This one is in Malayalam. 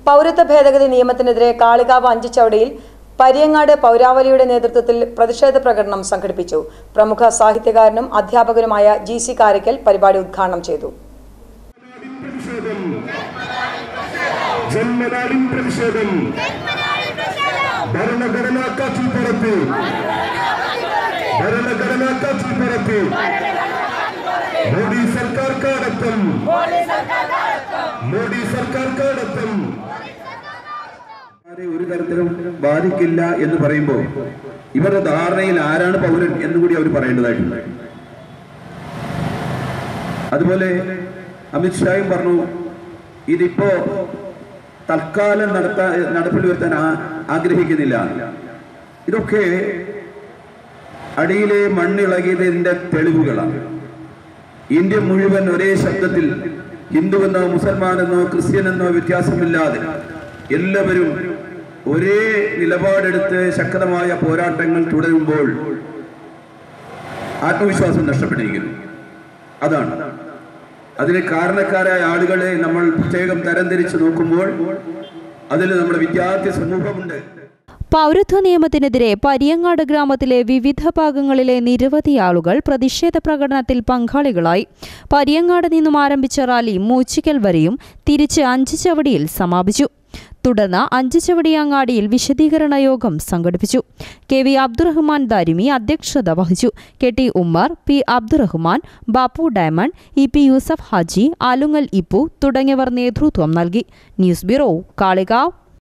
പൗരത്വ ഭേദഗതി നിയമത്തിനെതിരെ കാളികാവ് അഞ്ചുചവടിയിൽ പരിയങ്ങാട് പൗരാവലിയുടെ നേതൃത്വത്തിൽ പ്രതിഷേധ പ്രകടനം സംഘടിപ്പിച്ചു. പ്രമുഖ സാഹിത്യകാരനും അധ്യാപകനുമായ GC കാരയ്ക്കൽ പരിപാടി ഉദ്ഘാടനം ചെയ്തു. മോഡി സർക്കാർ കാടത്തം ഒരു തരത്തിലും ബാധിക്കില്ല എന്ന് പറയുമ്പോൾ ഇവരുടെ ധാരണയിൽ ആരാണ് പൗരൻ എന്നുകൂടി അവർ പറയേണ്ടതായിട്ടുണ്ട്. അതുപോലെ അമിത്ഷായും പറഞ്ഞു ഇതിപ്പോ തൽക്കാലം നടപ്പിൽ വരുത്താൻ ആഗ്രഹിക്കുന്നില്ല. ഇതൊക്കെ അടിയിലെ മണ്ണിളകിയതിന്റെ തെളിവുകളാണ്. ഇന്ത്യ മുഴുവൻ ഒരേ ശബ്ദത്തിൽ ഹിന്ദുവെന്നോ മുസൽമാനെന്നോ ക്രിസ്ത്യനെന്നോ വ്യത്യാസമില്ലാതെ എല്ലാവരും ഒരേ നിലപാടെടുത്ത് ശക്തമായ പോരാട്ടങ്ങൾ തുടരുമ്പോൾ ആത്മവിശ്വാസം നഷ്ടപ്പെട്ടിരിക്കുന്നു. അതാണ് അതിന് കാരണക്കാരായ ആളുകളെ നമ്മൾ പ്രത്യേകം തരംതിരിച്ച് നോക്കുമ്പോൾ അതിൽ നമ്മുടെ വിദ്യാർത്ഥി സമൂഹമുണ്ട്. പൗരത്വ നിയമത്തിനെതിരെ പരിയങ്ങാട് ഗ്രാമത്തിലെ വിവിധ ഭാഗങ്ങളിലെ നിരവധി ആളുകൾ പ്രതിഷേധ പ്രകടനത്തിൽ പങ്കാളികളായി. പരിയങ്ങാട് നിന്നും ആരംഭിച്ച റാലി മൂച്ചിക്കൽ വരെയും തിരിച്ച് അഞ്ചുചവടിയിൽ സമാപിച്ചു. തുടർന്ന് അഞ്ചുചവടി അങ്ങാടിയിൽ വിശദീകരണ യോഗം സംഘടിപ്പിച്ചു. KV അബ്ദുറഹ്മാൻ ദാരിമി അധ്യക്ഷത വഹിച്ചു. KT Ummar, P Abdurahman, Bappu diamond, EP Yusuf Haji, Alungal Ippu തുടങ്ങിയവർ നേതൃത്വം നൽകി. News bureau, Kalikavu.